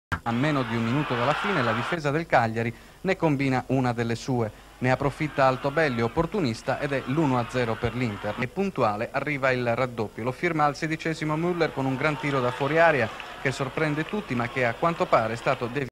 A meno di un minuto dalla fine la difesa del Cagliari ne combina una delle sue. Ne approfitta Altobelli, opportunista, ed è l'1-0 per l'Inter. E puntuale arriva il raddoppio. Lo firma al 16° Müller con un gran tiro da fuori area che sorprende tutti, ma che a quanto pare è stato deviato